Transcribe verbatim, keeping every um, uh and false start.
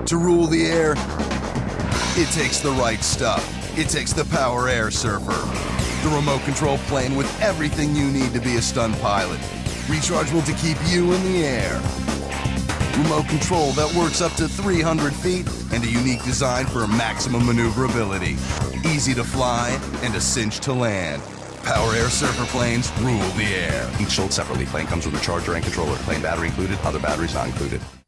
To rule the air, it takes the right stuff. It takes the Power Air Surfer. The remote control plane with everything you need to be a stunt pilot. Rechargeable to keep you in the air. Remote control that works up to three hundred feet and a unique design for maximum maneuverability. Easy to fly and a cinch to land. Power Air Surfer planes rule the air. Each sold separately. Plane comes with a charger and controller. Plane battery included, other batteries not included.